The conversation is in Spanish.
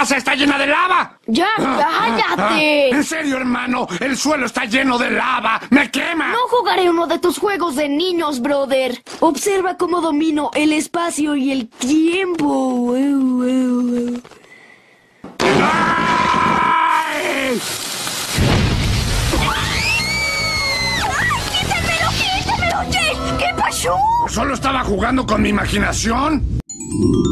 casa está llena de lava! ¡Ya, cállate! En serio, hermano, el suelo está lleno de lava. ¡Me quema! No jugaré uno de tus juegos de niños, brother. Observa cómo domino el espacio y el tiempo. ¡Ay! ¡Quítamelo, Jay! ¿Qué pasó? ¿Solo estaba jugando con mi imaginación?